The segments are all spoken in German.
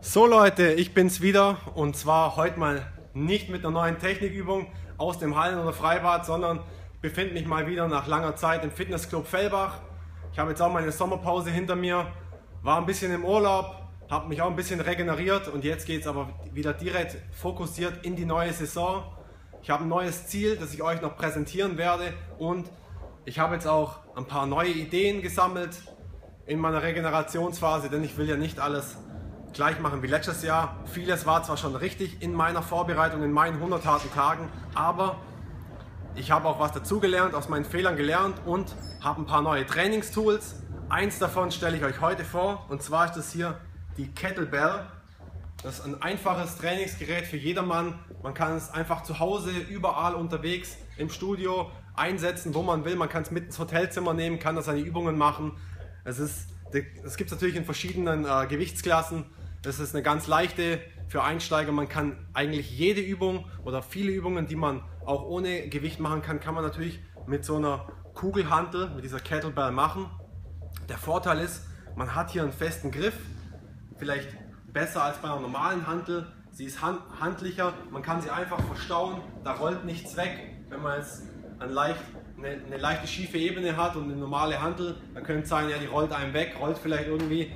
So Leute, ich bin's wieder und zwar heute mal nicht mit einer neuen Technikübung aus dem Hallen- oder Freibad, sondern befinde mich mal wieder nach langer Zeit im Fitnessclub Fellbach. Ich habe jetzt auch meine Sommerpause hinter mir, war ein bisschen im Urlaub, habe mich auch ein bisschen regeneriert und jetzt geht es aber wieder direkt fokussiert in die neue Saison. Ich habe ein neues Ziel, das ich euch noch präsentieren werde und ich habe jetzt auch ein paar neue Ideen gesammelt in meiner Regenerationsphase, denn ich will ja nicht alles gleich machen wie letztes Jahr. Vieles war zwar schon richtig in meiner Vorbereitung, in meinen 100 harten Tagen, aber ich habe auch was dazugelernt, aus meinen Fehlern gelernt und habe ein paar neue Trainingstools. Eins davon stelle ich euch heute vor und zwar ist das hier die Kettlebell. Das ist ein einfaches Trainingsgerät für jedermann. Man kann es einfach zu Hause, überall unterwegs, im Studio einsetzen, wo man will. Man kann es mit ins Hotelzimmer nehmen, kann da seine Übungen machen. Es gibt es natürlich in verschiedenen Gewichtsklassen. Das ist eine ganz leichte für Einsteiger. Man kann eigentlich jede Übung oder viele Übungen, die man auch ohne Gewicht machen kann, kann man natürlich mit so einer Kugelhantel, mit dieser Kettlebell machen. Der Vorteil ist, man hat hier einen festen Griff, vielleicht besser als bei einer normalen Hantel. Sie ist handlicher, man kann sie einfach verstauen, da rollt nichts weg. Wenn man jetzt eine leichte schiefe Ebene hat und eine normale Hantel, dann könnte es sein, ja, die rollt einem weg, rollt vielleicht irgendwie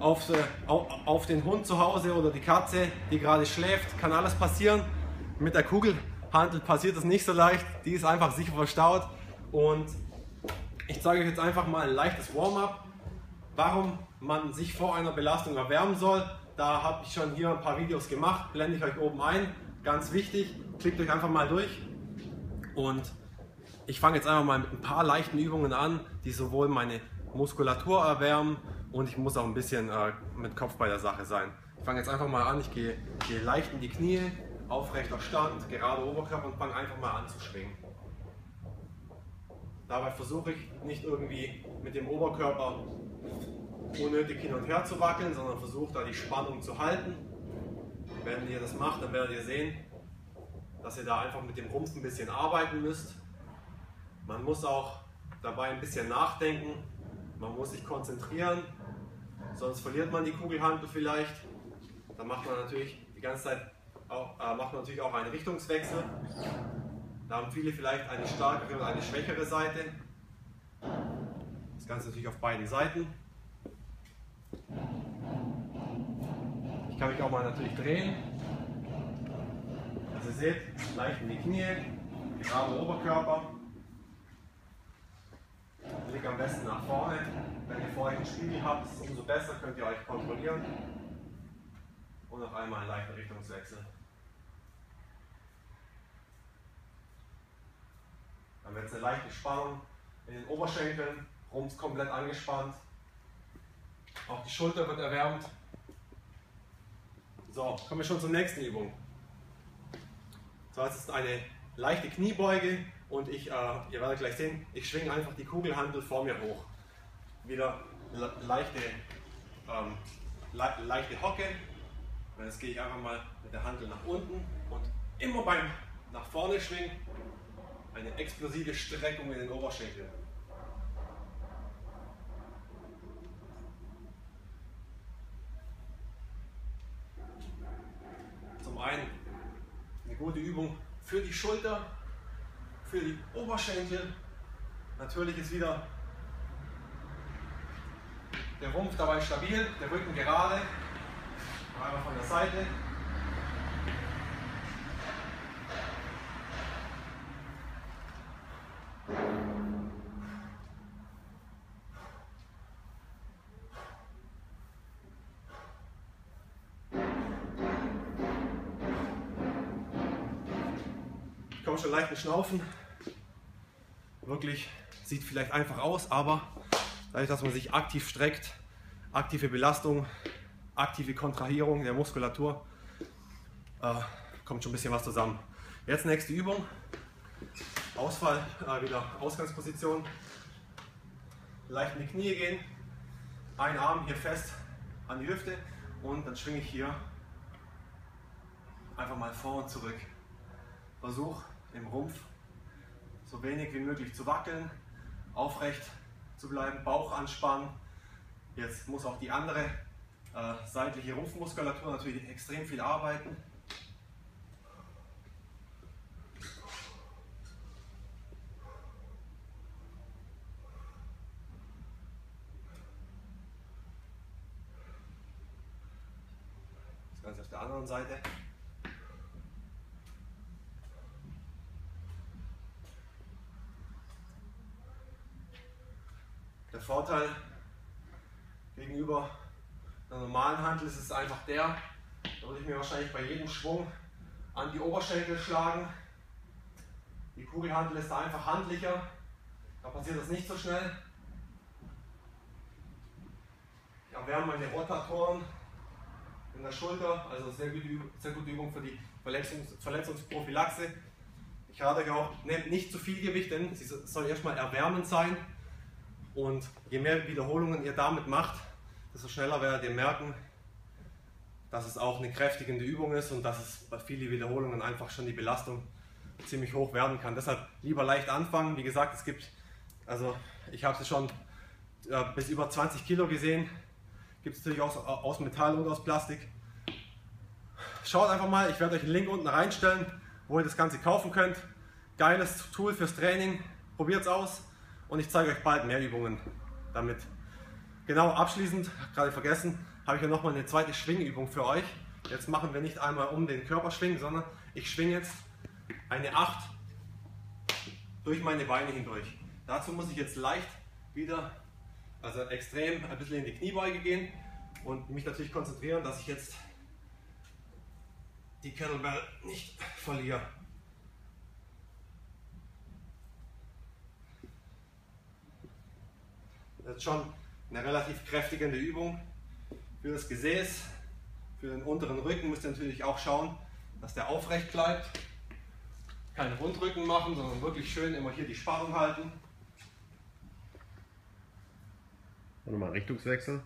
auf den Hund zu Hause oder die Katze, die gerade schläft, kann alles passieren. Mit der Kugelhantel passiert das nicht so leicht, die ist einfach sicher verstaut. Und ich zeige euch jetzt einfach mal ein leichtes Warm-up, warum man sich vor einer Belastung erwärmen soll. Da habe ich schon hier ein paar Videos gemacht, blende ich euch oben ein. Ganz wichtig, klickt euch einfach mal durch. Und ich fange jetzt einfach mal mit ein paar leichten Übungen an, die sowohl meine Muskulatur erwärmen und ich muss auch ein bisschen mit Kopf bei der Sache sein. Ich fange jetzt einfach mal an, ich gehe leicht in die Knie, aufrechter Stand, gerade Oberkörper und fange einfach mal an zu schwingen. Dabei versuche ich nicht irgendwie mit dem Oberkörper unnötig hin und her zu wackeln, sondern versuche da die Spannung zu halten. Wenn ihr das macht, dann werdet ihr sehen, dass ihr da einfach mit dem Rumpf ein bisschen arbeiten müsst. Man muss auch dabei ein bisschen nachdenken, man muss sich konzentrieren, sonst verliert man die Kugelhantel vielleicht. Dann macht man natürlich die ganze Zeit auch, einen Richtungswechsel. Da haben viele vielleicht eine stärkere oder eine schwächere Seite. Das Ganze natürlich auf beiden Seiten. Ich kann mich auch mal natürlich drehen. Also ihr seht, leicht in die Knie, gerade Oberkörper. Blick am besten nach vorne. Wenn ihr vor euch einen Spiegel habt, umso besser könnt ihr euch kontrollieren. Und noch einmal einen leichten Richtungswechsel. Dann wird es eine leichte Spannung in den Oberschenkeln, Rumpf komplett angespannt. Auch die Schulter wird erwärmt. So, kommen wir schon zur nächsten Übung. So, es ist eine leichte Kniebeuge und ihr werdet gleich sehen, ich schwinge einfach die Kugelhantel vor mir hoch. Wieder leichte Hocke. Und jetzt gehe ich einfach mal mit der Hantel nach unten und immer beim nach vorne schwingen eine explosive Streckung in den Oberschenkel. Zum einen eine gute Übung für die Schulter, für die Oberschenkel. Natürlich ist wieder der Rumpf dabei stabil, der Rücken gerade. Einmal von der Seite. Ich komme schon leicht mit Schnaufen. Wirklich sieht vielleicht einfach aus, aber dadurch, dass man sich aktiv streckt, aktive Belastung, aktive Kontrahierung der Muskulatur, kommt schon ein bisschen was zusammen. Jetzt nächste Übung. Ausfall, wieder Ausgangsposition. Leicht in die Knie gehen. Ein Arm hier fest an die Hüfte und dann schwinge ich hier einfach mal vor und zurück. Versuch im Rumpf so wenig wie möglich zu wackeln, aufrecht zu bleiben, Bauch anspannen. Jetzt muss auch die andere seitliche Rumpfmuskulatur natürlich extrem viel arbeiten. Das Ganze auf der anderen Seite. Der Vorteil gegenüber einer normalen Hantel ist es einfach der, da würde ich mir wahrscheinlich bei jedem Schwung an die Oberschenkel schlagen. Die Kugelhantel ist da einfach handlicher, da passiert das nicht so schnell. Ich erwärme meine Rotatoren in der Schulter, also sehr gute Übung für die Verletzungsprophylaxe. Ich rate euch auch, nehmt nicht zu viel Gewicht, denn sie soll erstmal erwärmend sein. Und je mehr Wiederholungen ihr damit macht, desto schneller werdet ihr merken, dass es auch eine kräftigende Übung ist und dass es bei vielen Wiederholungen einfach schon die Belastung ziemlich hoch werden kann. Deshalb lieber leicht anfangen. Wie gesagt, es gibt, also ich habe es schon bis über 20 Kilo gesehen. Gibt es natürlich auch aus Metall und aus Plastik. Schaut einfach mal, ich werde euch einen Link unten reinstellen, wo ihr das Ganze kaufen könnt. Geiles Tool fürs Training, probiert es aus. Und ich zeige euch bald mehr Übungen damit. Genau, abschließend, gerade vergessen, habe ich ja nochmal eine zweite Schwingübung für euch. Jetzt machen wir nicht einmal um den Körper schwingen, sondern ich schwinge jetzt eine 8 durch meine Beine hindurch. Dazu muss ich jetzt leicht wieder, also extrem ein bisschen in die Kniebeuge gehen und mich natürlich konzentrieren, dass ich jetzt die Kettlebell nicht verliere. Das ist schon eine relativ kräftigende Übung für das Gesäß. Für den unteren Rücken müsst ihr natürlich auch schauen, dass der aufrecht bleibt. Keinen Rundrücken machen, sondern wirklich schön immer hier die Spannung halten. Und nochmal Richtungswechsel.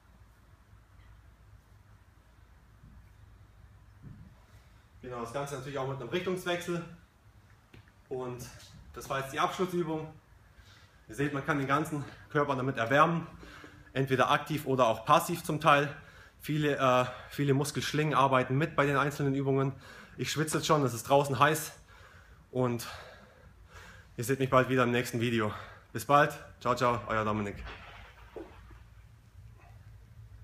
Genau, das Ganze natürlich auch mit einem Richtungswechsel. Und das war jetzt die Abschlussübung. Ihr seht, man kann den ganzen Körper damit erwärmen, entweder aktiv oder auch passiv zum Teil. Viele Muskelschlingen arbeiten mit bei den einzelnen Übungen. Ich schwitze jetzt schon, es ist draußen heiß und ihr seht mich bald wieder im nächsten Video. Bis bald, ciao, ciao, euer Dominik.